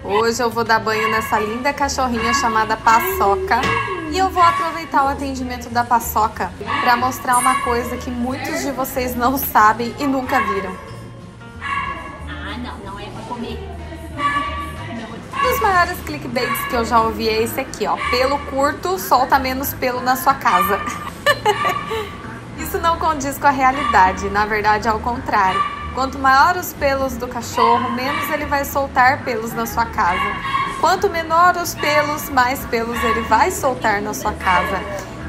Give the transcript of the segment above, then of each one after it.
Hoje eu vou dar banho nessa linda cachorrinha chamada Paçoca. E eu vou aproveitar o atendimento da Paçoca para mostrar uma coisa que muitos de vocês não sabem e nunca viram. Não é pra comer. Um dos maiores clickbaits que eu já ouvi é esse aqui, ó. Pelo curto, solta menos pelo na sua casa. Isso não condiz com a realidade, na verdade é ao contrário. Quanto maior os pelos do cachorro, menos ele vai soltar pelos na sua casa. Quanto menor os pelos, mais pelos ele vai soltar na sua casa.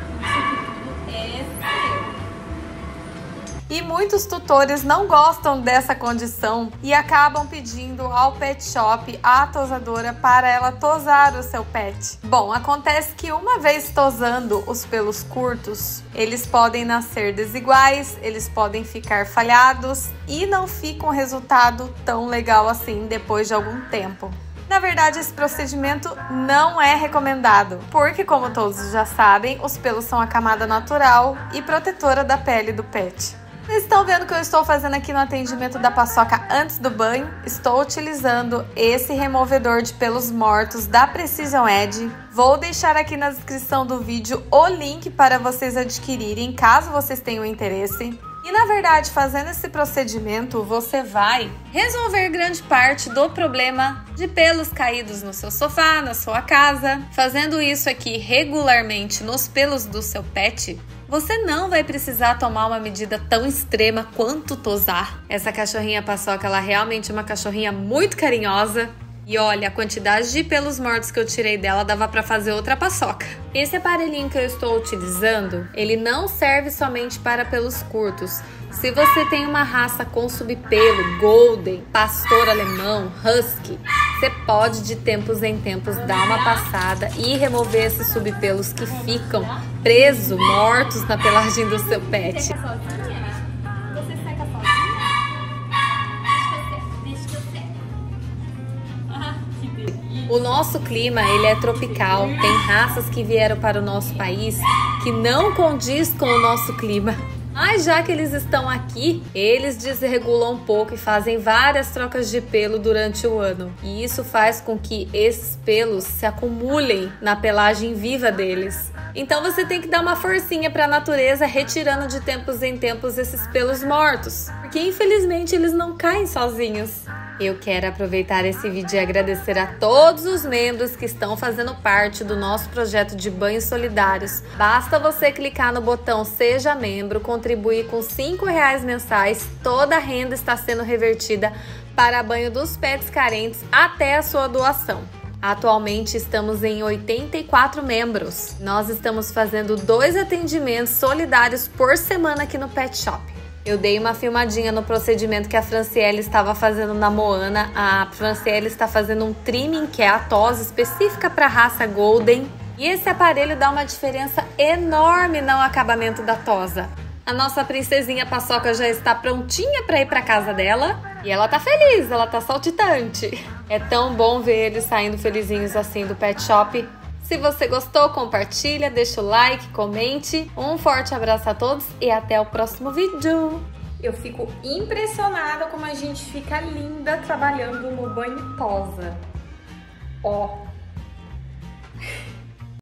E muitos tutores não gostam dessa condição e acabam pedindo ao pet shop a tosadora para ela tosar o seu pet. Bom, acontece que uma vez tosando os pelos curtos, eles podem nascer desiguais, eles podem ficar falhados e não fica um resultado tão legal assim depois de algum tempo. Na verdade, esse procedimento não é recomendado, porque como todos já sabem, os pelos são a camada natural e protetora da pele do pet. Vocês estão vendo o que eu estou fazendo aqui no atendimento da Paçoca antes do banho? Estou utilizando esse removedor de pelos mortos da Precision Edge. Vou deixar aqui na descrição do vídeo o link para vocês adquirirem, caso vocês tenham interesse. E na verdade, fazendo esse procedimento, você vai resolver grande parte do problema de pelos caídos no seu sofá, na sua casa. Fazendo isso aqui regularmente nos pelos do seu pet, você não vai precisar tomar uma medida tão extrema quanto tosar. Essa cachorrinha Paçoca, ela realmente é uma cachorrinha muito carinhosa. E olha, a quantidade de pelos mortos que eu tirei dela dava pra fazer outra paçoca. Esse aparelhinho que eu estou utilizando, ele não serve somente para pelos curtos. Se você tem uma raça com subpelo, golden, pastor alemão, husky, você pode de tempos em tempos dar uma passada e remover esses subpelos que ficam presos, mortos na pelagem do seu pet. O nosso clima, ele é tropical, tem raças que vieram para o nosso país que não condiz com o nosso clima. Mas já que eles estão aqui, eles desregulam um pouco e fazem várias trocas de pelo durante o ano. E isso faz com que esses pelos se acumulem na pelagem viva deles. Então você tem que dar uma forcinha para a natureza, retirando de tempos em tempos esses pelos mortos. Porque infelizmente eles não caem sozinhos. Eu quero aproveitar esse vídeo e agradecer a todos os membros que estão fazendo parte do nosso projeto de banhos solidários. Basta você clicar no botão Seja Membro, contribuir com R$5 mensais, toda a renda está sendo revertida para banho dos pets carentes até a sua doação. Atualmente estamos em 84 membros. Nós estamos fazendo 2 atendimentos solidários por semana aqui no Pet Shop. Eu dei uma filmadinha no procedimento que a Franciele estava fazendo na Moana. A Franciele está fazendo um trimming, que é a tosa específica para a raça Golden. E esse aparelho dá uma diferença enorme no acabamento da tosa. A nossa princesinha Paçoca já está prontinha para ir para casa dela. E ela tá feliz, ela tá saltitante. É tão bom ver eles saindo felizinhos assim do Pet Shop. Se você gostou, compartilha, deixa o like, comente. Um forte abraço a todos e até o próximo vídeo. Eu fico impressionada como a gente fica linda trabalhando no banho tosa. Ó.